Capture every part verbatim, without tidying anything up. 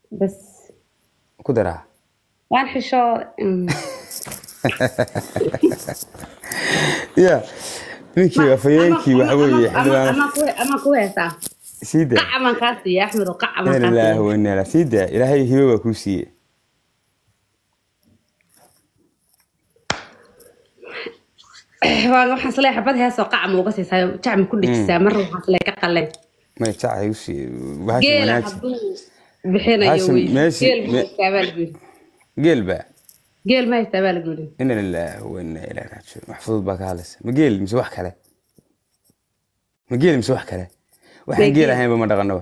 بس كدرها وان حشو يا ما نيكي اما وفيانكي اما وحوي اما اما حلوان اما كوي اما كويسا سيدا قع من كاسي يا احمد وقع من إن الله كاسي وإنا لا سيدا إلهي هو وكوسي waan waxaan salay xabad heeso qac muuga siisay jacmi ku أمم dhijisaa mar waxaan salay ka qaleen ما يتسع يوسي وهاشم geela وناكسي hadduu bixinayo هاشم wey ماشي geel ma istaabaal guri قيل بقى geel ma istaabaal guri إن الله وإنا إلى راجعون محفوظ بقى هالس مقيل مسوح كله مقيل مسوح كله وحن قيل هاي بما دغنوا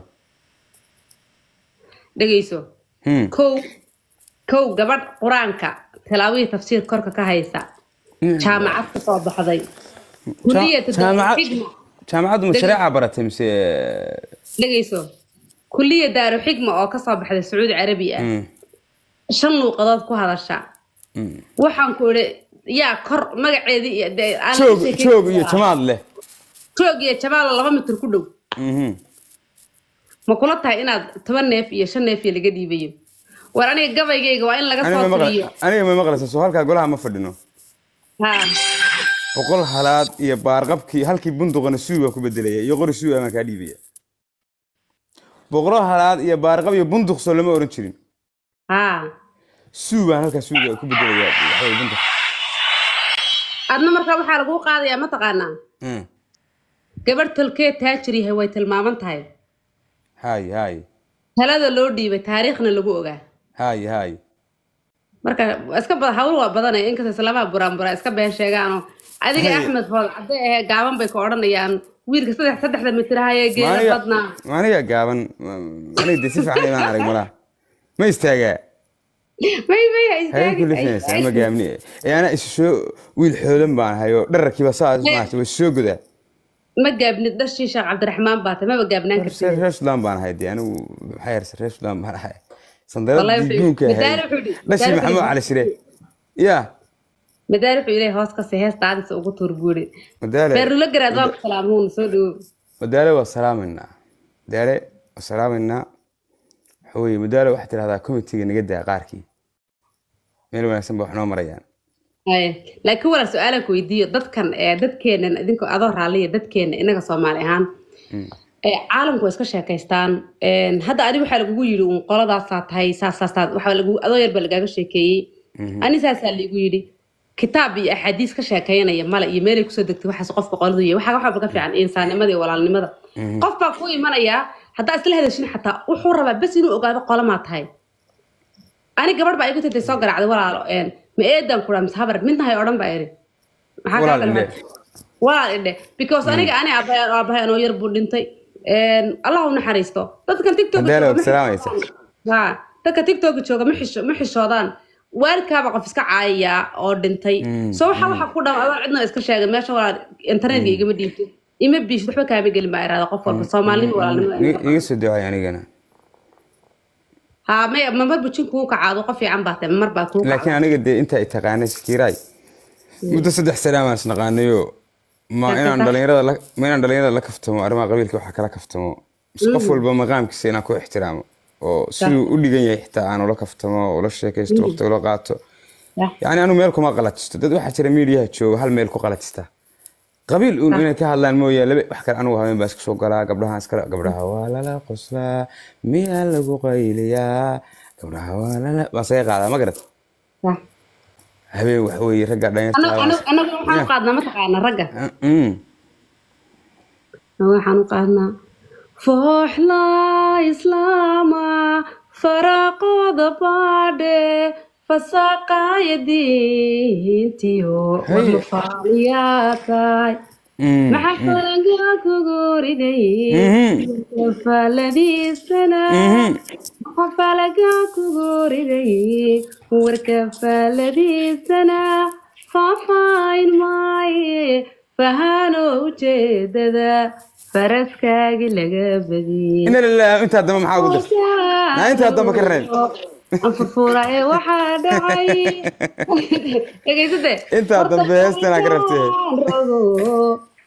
dhageyso هم kow kow gabadh quraanka talaawii tafsiir korka ka haysa jaamacad ka soo baxday kulliyada جامعة xigma جامعة مشاريع برات مس dhageyso kulliyada daaru xigma oo ka soo baxday Sacuudi Carabi ah أمم shan luuqadood ku hadasha أمم waxaan ku iri yaa kor magaceedii aan شوق شوق يا جمال له joog iyo jabaal laba mitir ku dhow أمم ma kula tahay inaad toban neef iyo shan neef laga dhiibayo war aniga gabaygayga waa in laga أنا soo ما tiriyo مغل أنا ما مغلس سؤال كقولها ما فدنو ha وقول حالات يا بارقبك هلكي بندقنا سوى كبدلية يقول سوى ما كديبية بقرا حالات يا بارقب يا بندق سلمة أورنشين ha سوى هلكا سوى كبدلية هاي بندق adna markaa waxaa lagu qaadayaa ma taqaanaa أمم gabadh tolkee taajir yahay way tilmaaman tahay هاي هاي talada loo dhiibay taariikhna lagu ogaa هاي هاي marka iska bad hawl waa badanay inkasta islaamaha buraan buraan iska been sheegaano adiga هاي Axmed Fool cadde ee gaaban bay ku oranayaan wiilka saddex saddexda mitir haye geela مانيا badnaa مانيا جابن مانيا دسيف عليه ما أعرف ملا ما يستاجع may may هاي istaagi كل شيء سامع جامني يعني إيش شو ويل حلم بان هايو درك بس هذا ما شو شو كذا ma gaabnid dhashii Sheekh Cabdiraxmaan baata ma gaabnaan kartid رش لام بان هاي أنا وحير رش لام بان هاي صندوق والله ديجون وحي كهاي مداري وحدي بس مداري محمد على وحدي شري يا madaari wuxuu ilaahay hoos ka sii heesta aadis ugu turbuuri مداري beerulo garaad waa salaamuun soo dhow مداري والسلام لنا مداري والسلام لنا حوي مداري واحد هذا كوميتي نقدر قاركي ميلو أنا سنبح نوم ريان ay laakiin wala su'aala ku weydiiyo dadkan ee dadkeena idinku adoo raaliya dadkeena inaga Soomaali ahaan ee caalamku way iska sheekaystaan een hadda adigu waxa lagu yiri un qoladaas tahay saasaasad waxa lagu adoo yar bal lagaga sheekeeyay ani saasa lagu yiri kitaab iyo ahadiis ka sheekeynaya mala iyo meel ay ku soo degtay waxa qofka qoladu yahay waxa waxa ka fiican insaanimada iyo walaalnimada qof baa ku imanaya hadda isla hadashin xataa wuxuu rabaa bas inuu ogaado qolama tahay ani gabadh baa igu tintay soo garaacday walaalo een ma eedan kula mishabar midna hay oran baa iri maxaa ka kala walaal inde because aniga ani abay abay anoo yar buu dhintay een allah u naxariisto dadkan TikTok مداري والسلام عليكم ha dadka TikTok jooga ma xisho ma xishoodaan waalkaaba qof iska caayaya oo dhintay soo waxa waxa ku dhaw adoo cidna iska sheegay meesha walaal internetka igama dhiibtay ima biish waxba kaama gelin ma iraada qof walba Soomaalidu walaalnimo يقصد دعاء يعني أنا ها ما ما بربطين كوك عادو قفي عم بعته مر بعكوك لكن أنا قد أنت إتقاني سكيراي مدة صدق سلام أنا سنقانيو ما أنا عندنا لك ما عندنا لينا لك فتمو أرما قبيلك وحكى لك فتمو سقفل بمقام كسينا كو احترامه أو سو ولي جاي يحتى أنا لك فتمو ولا شيء كيس توقت ولا قاته يعني أنا ميلكم ما غلطت ده واحد ترى ميديا شو هل ميلكم غلطت قبيل أقول إنك هلا الموية لبي بحكي عنه وهم بس شو قرا قبلها أسكر قبلها ولا لا قصلا مين لقوا قيليا قبلها ولا لا بس هي قاعدة ما قرت صح هبي وحوي رجع داير أنا أنا أنا waxaan qaadna ma taqaana raga أمم waxaan qaadna fooxla islaama faraqada baade fasaqa yadiintiyo wada faaliyaatay maxaa kugu riday faladiisana qofalaga kugu riday warka faladiisana faafayn maaye fahano ujeedada faraskaagi laga badiyay إن الله أنت هذا ما محاول لا أنت هذا ما كرر أنفورة واحد عاي أنت هذا بس أنا قربته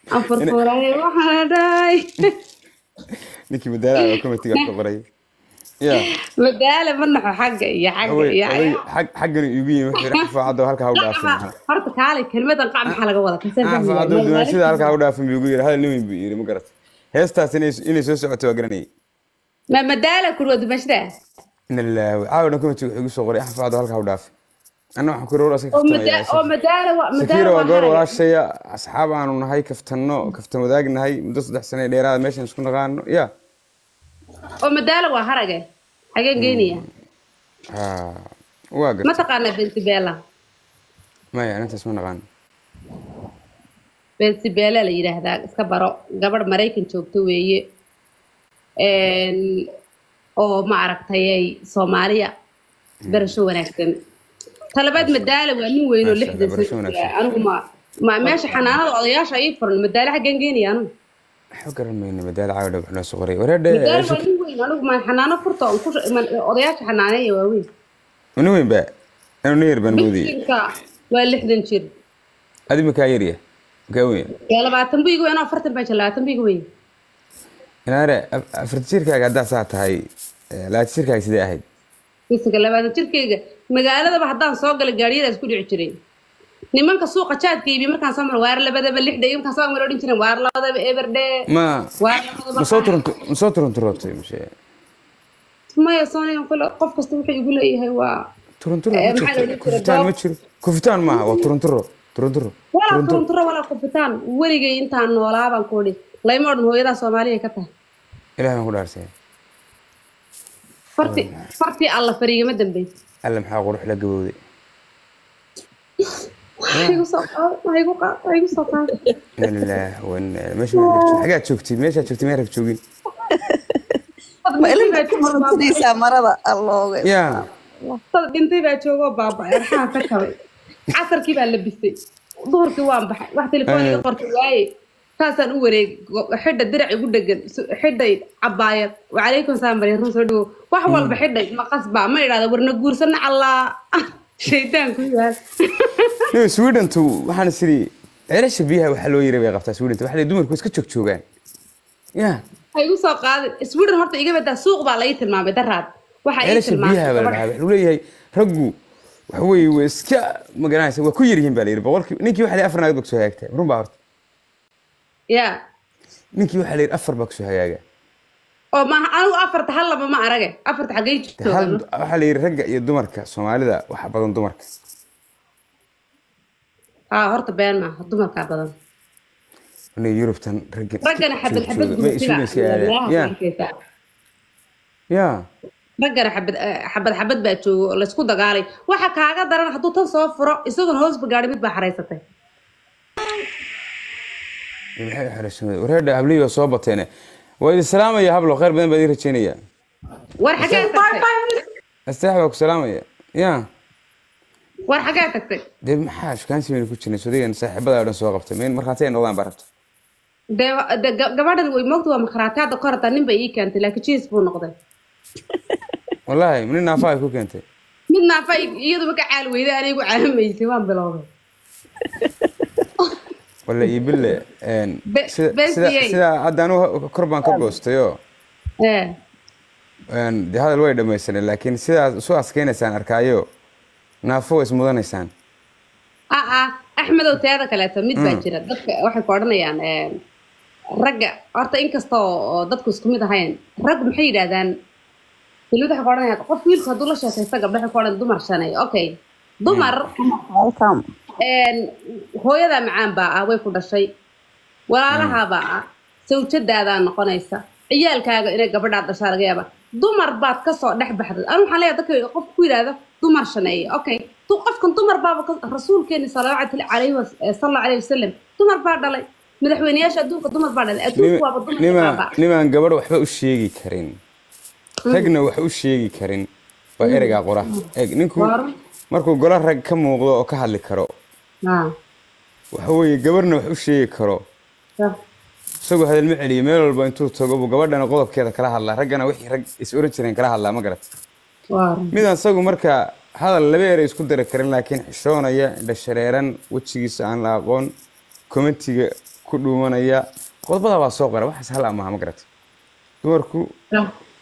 أنفورة واحد عاي نيكي بدال على كم تيجي تقبري يا مدالة منح حاجة يا حاجة أوي يا أوي حق حقنا يجين وحي رح فعضو هالك هاو دافن horta kaale kelmadan qac maxaa laga wadaa kasoo أنا fahmi فعضو دون سيدا هالك هاو دافن بيقول هذا اللي بيقول ما قرأت هيستا إني إني سوسة وتوقرني ma madaala ku wada mashda إن الله عاود نكون تقول صغري أحد فعضو هالك هاو دافن أنا وحكي رورا سكت oo madaala oo madaala waa سكيرة madaala وقور ولا شيء أصحاب أنا ونهاي كفتنو كفتن وذاك نهاي مدرسة دحسنة ديرة ماشي نسكن غانو يا oo madaala waa harage xageen geynaya ها واقر ma taqaana binti beela ما يعني أنت اسمه غان binti beela la yiraahdaa iska baro gabadh Mareykan joogto weeye een oo ma aragtay Soomaaliya barasho wanaagsan talabaad madaala waa nin weyn oo lixdan sano anigu ma ma meesha xanaanada odayaasha ay furan madaala xageen geynaya anigu حقر من بدال عاود بحنا صغري ورد madaala waa nin weyn anigu ma xanaano furto oo ku odayaasha xanaaneeya waa weyn من وين بقى أنا نير بنبودي bishinka waa lixdan jir هذه مكايرية مكاوية يا labaatan buu igu weyn oo afartan baa jir labaatan buu igu weyn أنا أرى أفرتشير كا قاعد ساعة هاي لا تشير كا سيدا هاي bishinka labaatan jirkeyga magaaladaba haddaan soo galay gaariyada isku dhici jiray nimanka suuqa jaadka iibi markaan soo maro waar labadaba lixda iyo markaan soo maro odhan jiray waar labadaba eberde ما waar labadaba مصوتر مصوتر ترونتو مش maya soonigan kule qof kasta wuxuu igu leeyahay waa ترونتو Eh, maxaa la odhan jiray كفتان ما تشير كفتان ما هو ترونتو ترونتو walaa turunturo walaa kufitaan weligay intaan noolaa baan ku odhi layma odhan hooyadaa soomaaliya ka tahay إلهي ما أقول أرسل farti fartii alla fariigama dambeys ألم حاق روح لقبودي igu soo qaado igu qaado igu soo qaado إن الله وإن مش ما حاجات شوكتي مش شوكتي ما رك شوكين ma ilaa maradiisa marada allooga يا dad dhintay baa joogoo baaba'ay arxaa ka kabay casarkii baa la bistay duhurkii waan baxay wax telefooniga qortay waaye saasaan u wareeg xidha dirac igu dhegan xidhay cabaayad wacalaykum salaam bari run soo dhawo wax walba xidhay ma qasba ma idhaahda warna guursana allaa shaydaan ku yaal نو سويدن تو waxaan siri ceelasha biyaha waxa loo yiri bay qabtaa Sweden waxa ay dumarku iska joog joogaan ya ay igu soo qaadin Sweden horta iga badaa suuq baa la ii tilmaamay daraad waxa ay ceelasha biyaha baa tilmaamay waxa uu leeyahay raggu waxa weey way iska magaranaysa waa ku yar yihiin baa la yiri boqolkii ninkii waxa la afar naag soo hagaagtay run baa horta ya ninkii waxa la yiri afar baa soo hagaaga oo ma anigu afarta hal laba ma arage afarta xagee hal joogto waxa la yiri ragga iyo dumarka Soomaalida waxa badan dumarka ah horta been ma dumarka badan inay Yurubtan ragga ragana xabad xabad ma isugu ya ya ragana xabad xabad xabad baa joogo la isku dagaalay waxa kaaga daran hadduu tan soo furo isagoon hoos bagaadhi mid baa xareysatay maxay xarashay wareeda habliyo soo bateene way salaamaya hablo khayr badan baa rajeynaya war xagee tagtay astaxba ku salaamaya ya war xagee tagtay de maxaa shaqaansi weyn ku jirnay Suudiyan saaxiibada dhan soo qabtay meen markaatay noqdaan barabta de gabadhan way moogto waa makhraataada korata nin bay ii keentay laakiin jiis buu noqday wallahi min naafay ku keentay mid naafay iyadu ma ka caal weyday anigu caamaysay waan bilowday walla ibille een sida sida hadaan korban ka goostayo ee een de hadal way dhamaysanay laakiin sidaas soo askeenaysan arkaayo naafo is mudanaysaan ah ah axmedow teeda kaleeto mid baa jira dadka waxay ku odhanayaan ee ragga horta inkastoo dadku isku mid ahayn rag maxay yiraahdaan ilaa waxa ku odhanayaan qof wiilku hadduu la sheekaysto gabdhaha ku odhan dumar shanay okay dumar welcome een hooyada macaan baa ah way ku dhashay walaalaha baa ah sawjadaada noqonaysa ciyaalkaaga inay gabadha dhashaa laga yaaba dumar baad ka soo dhex baxday anu waxaan leeyahay dadka qof ku yiraahdo dumar shanay okay tu qofkan dumar baaba rasuulkeena sallallahu alayhi wa sallam alayhi wasallam dumar baa dhalay madaxweynayaasha adduunka dumar baa dhalay adduunku waa dumar baa niman gabadh waxba u sheegi karin ragna wax u sheegi karin waa ereyga qora eeg ninku markuu golo rag ka muuqdo oo ka hadli karo ah waxa weeye gabadhna wax u sheegi karo isagoo hadal ma celiyo meel walba intuu tago buu gabadhana qodobkeeda kala hadlaa raggana wixii rag is oran jireen kala hadlaa ma garat midaan isagu marka hadal laba eray isku dari karin laakiin xishoonaya dhashareeran wejigiisa aan la aqoon commentiga ku dhuumanaya qodobada waa soo qora waxaas hal ama ma garat dumarku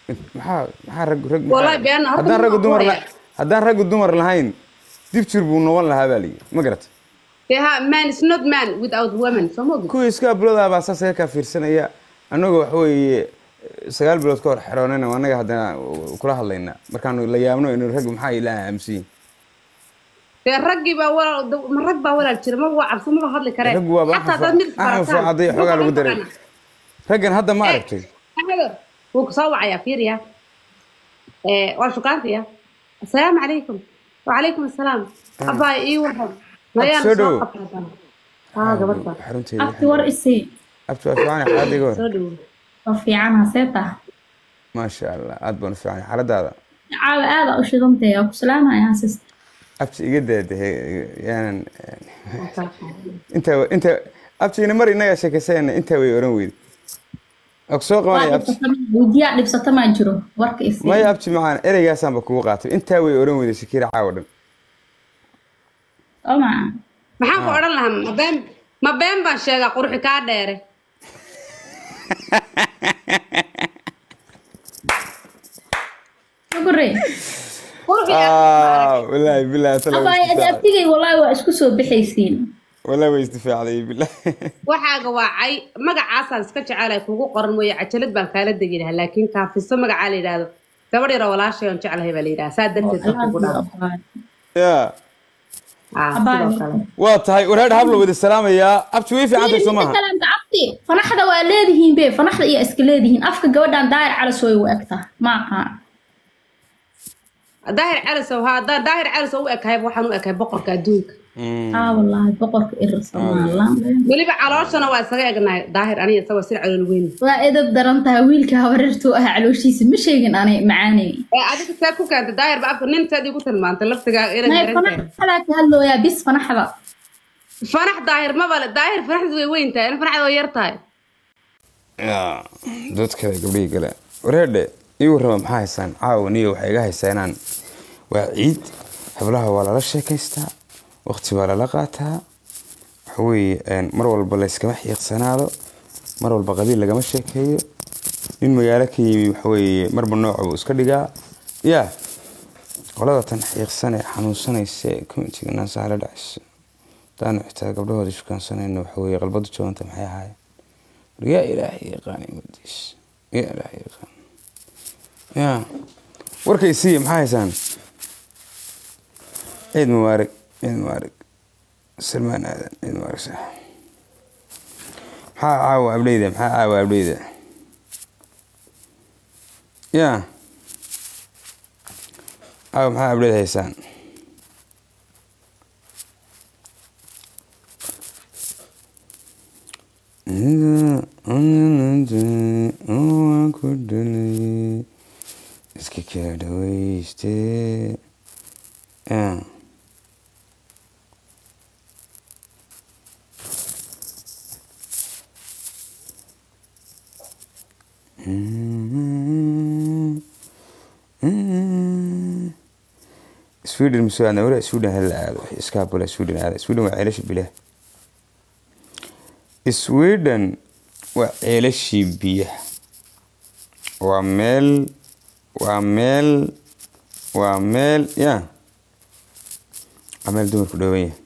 maxaa maxaa rag rag والله بأن haddaan rag dumar la haddaan rag dumar lahayn dib jir buu noqon lahaa baa lii ma garat yeah man is not man without women so mo kuwii iska bulada baa saas ka fiirsanaya anagu wax weeye sagaal bilood ka hor xaroonayna anaga haddana kula hadlayna markaan la yaabno inuu rag maxaa ilaaha amsiin يا رجي بقى من رجب ولا الشر ما هو عبسو ما هذا الكلام رجوا بقى حتى تدمر أنا فاضي حاجة لو قدرت رجل هذا ما عرفتي هذا هو صوع يا فيريا إيه وشو كان فيها السلام عليكم وعليكم السلام أبا إيه وهم ما ينسوا ها قبضة أبتي ورئيسي أبتي وفيعني حد يقول وفيعنا سيطة ما شاء الله أدبن فيعني حرد هذا عاد هذا وش ضمتي أبو سلامة يا سيستي أبتي قد يعني أنت أنت أبتي نمر إنك شكسين أنت ويورون أقصوك ما يبتي ودي أعرف بسطة ما يجرو ورك إسي ما يبتي معانا إيه يا سام بكوقات أنت ويورون ويد شكير عاود أو ما ما حنقول أنا لهم ما بين ما بين بنشجع قروح كادر شكرا آه والله بالله تلا أبا أبتي والله وأسكسو بحيسين والله ويستفع علي بالله waxaaga waacay magacaasaan iska jecelahay kugu qoran mooy cajalad baan kala deginahay laakiin kaafiso magaca la yiraahdo gabadh yar walaashay aan jecelahay baa la yiraahdaa saa darteed kugu dhaaf ya waa tahay wareer hablo wada salaamaya abti way fiican Soomaha kalaam abti fanaxda waa leedihiin be fanaxda iyo iska leedihiin afka gabadhan daahir cala soo u egta ma aha daahir cala soo ha daahir cala soo u egay waxaan u egay boqorka adduunka آه والله بقرك إرسال الله ولي بعلاش waa isaga egnay daahir aniga isaga sir calool weyn waa edab daranta wiilka habartu ah calooshiisa ma sheegin anay macaani ee adiga saa ku kaanta daahir ba afka nintaadii ku tilmaanta laftiga ina jireen fanax ka hadlo ya bis fanaxda fanax daahir ma bal daahir fanaxdu way weyn tahay in fanaxdu yar tahay ya dadka gabdhiga kale wareerde iyo raba maxaa haysan caawniyo waxay iga haysanaan waa ciid hablaha wala la sheekaystaa waqti wala la qaataa waxay een mar walba la iska xiiqsanaado mar walba qabiil laga ma sheekeeyo in magaalo ka yimi waxay marba nooc uu iska dhigaa ya qolada tan xiiqsanay xanuunsanaysa community na saala dhacayso taan xitaa gabdhahooda shukaansanayna waxay qalbadu jooganta maxay ahaay ya ilaahi qaani mudis ya ilaahi qaan ya warkay si maxay haysan ciid mubaarak ciid mubaarak سلمان هذا المرسى ها عاو أبليده ها عاو أبليده يا عاو ها أبليده هيسان اسكي كده ويشتي يا سويدن مسوينا ولا سويدن هلا إسكاب ولا سويدن هذا سويدن وعيلش بله سويدن وعيلش بيه وعمل وعمل وعمل يا عمل دور كدوية